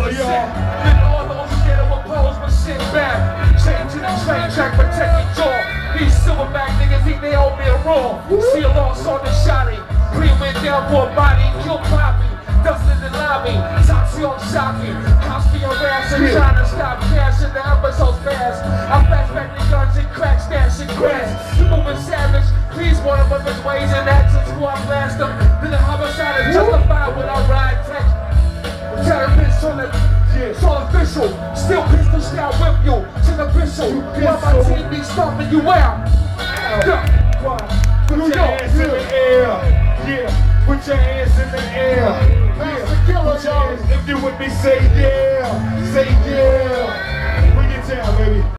y'all. Then all those who get opposed but sit back. Chain to the train track, protect your jaw. These silverback niggas think they owe me a raw. See a loss on the shotty. Green went down for a body, kill Poppy. Dustin in the lobby, Toxie on shocking. Cops be harassing, trying to stop cash in the episodes fast. I flashback the guns and crack, stash and grass. You moving savage, please one of his ways and actions. Who I blast them, then the homicide is justified when I ride text. Terrorists on the, it's all official. Still pistol style whip you, to the official. While my team be stomping you out. Put your hands in the air, yeah. Put your hands in the air. Put your hands, if you with me, say yeah, say yeah. Bring it down, baby.